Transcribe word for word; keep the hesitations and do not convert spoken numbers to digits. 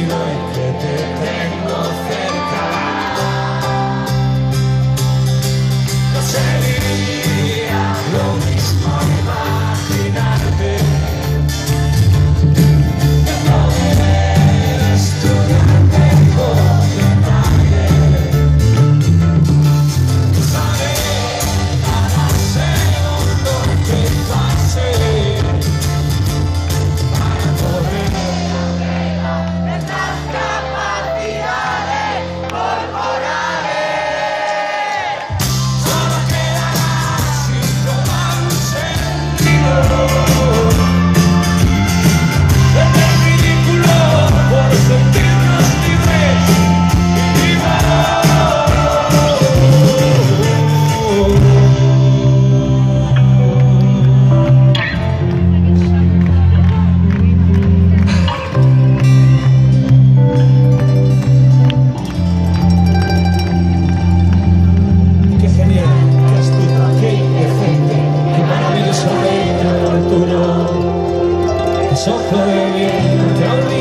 y que te tengo cerca. No sería lo mismo imaginarte que poder estudiarte con detalle. Saber cada segundo que pase para poder nuestras capacidades corporales. Solo quedará sin tomar un sentido desde el ridículo por sentirnos libres y vivos. Qué genial, qué astuta, qué indecente, qué maravilloso reino el tuyo. Es ojo de viento que